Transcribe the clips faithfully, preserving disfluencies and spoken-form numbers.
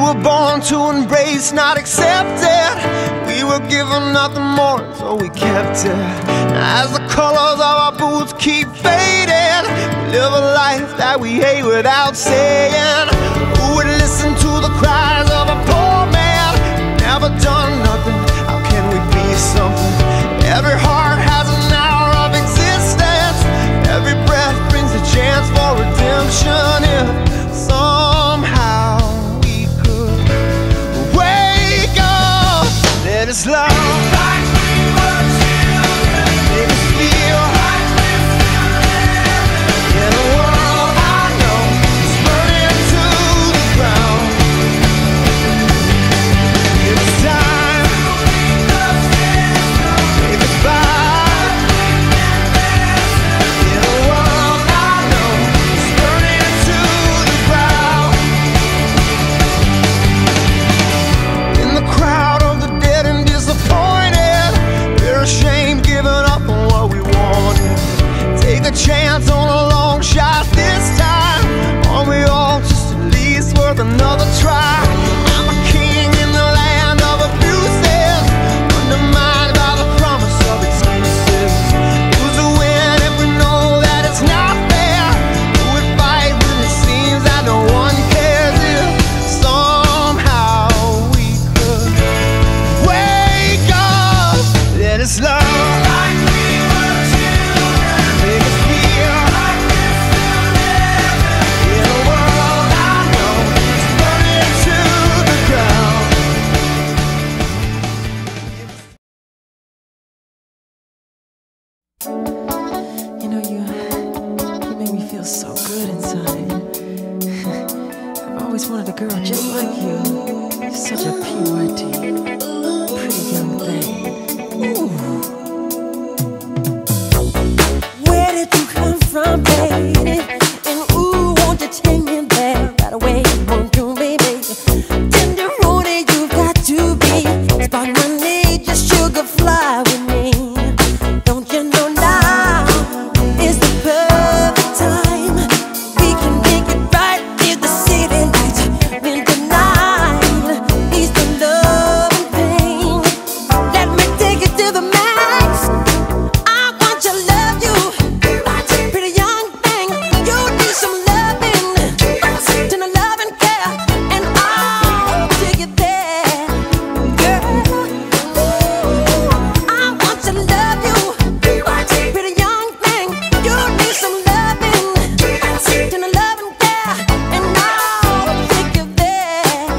were born to embrace, not accepted. We were given nothing more, so we kept it. As the colors of our boots keep fading, we live a life that we hate without saying. Who would listen to the cries of a poor man? Never done nothing, how can we be something? Every heart has an hour of existence. Every breath brings a chance for redemption. If somehow we could wake up, let us love like we were children. Make us feel like we're still living in a world I know is burning to the ground. It's time to leave the system. Take us back in a world I know is burning to the ground. In the crowd of the dead and disappointed, we're ashamed, giving up on what we wanted. Take a chance on a long shot this time. Aren't we all just at least worth another try? I'm a king in the land of abuses, undermined by the promise of excuses. Who's to win if we know that it's not fair? Who would fight when it seems that no one cares? If somehow we could wake up, let us love like we were children. Make us feel like we're still living in a world I know is burning to the ground. You know, you, you make me feel so good inside. I've always wanted a girl just like you. You're such a purity, pretty young thing. Ooh. Where did you come from, baby? And ooh, won't you take me there right away? Won't you, baby? Tenderoni, you've got to be. Spark my need, just sugar fly with me. Don't you know now is the perfect time? We can make it right near the city lights. When the night is the love and pain. Let me take it to the max. I want to love you, pretty young thing. You need some loving, tender love and care, and I'll take it there, girl. I want to love you, pretty young thing. You need some loving, tender love and care, and I'll take you there.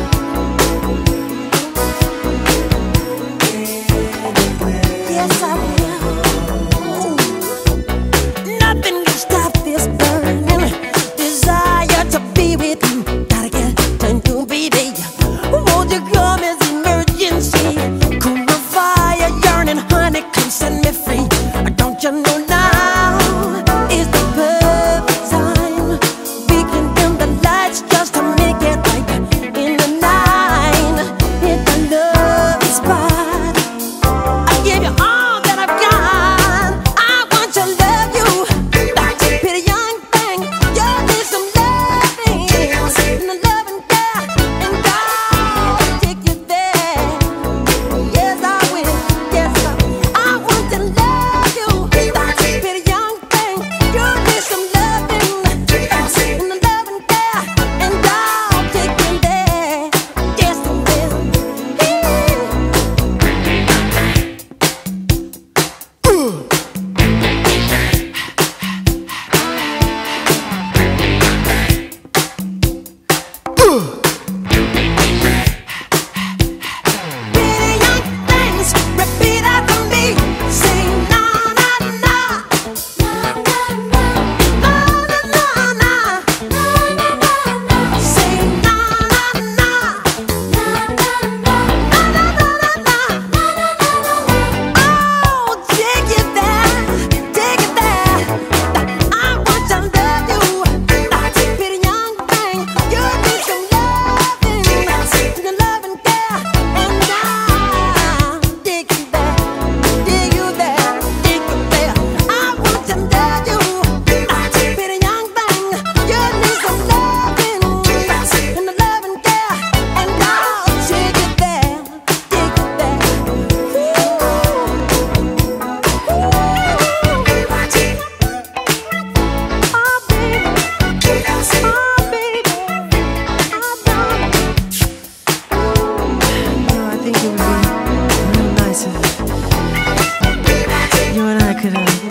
Yes, I will. Nothing can stop this burning desire to be with you. Gotta get to you, baby. Won't you come as emergency? Cool my fire, yearning, honey, come set me free. Don't you know now is the perfect time? We can dim the lights just to make it right in the night. Hit the love spot. I give you all that I've got. I want to love you, pretty young thing. You need some loving, and the love and care, and I'll take you there. Yes, I will. Yes, I will. I want to love you, pretty young thing. You need some loving, and the love and care, and I'll take you there. Yes, I will. Pretty young things, repeat after me. Say na na na, na na na, na na na, na na na. Say na na na, na na na, na na na, na na na. Oh, take it there, take it there. I want to love you, pretty young thing. You need some loving, the love and care, and I'll take you there, take you there, take you there. I want to love you, pretty young thing. You need some loving, and the love and care, and could have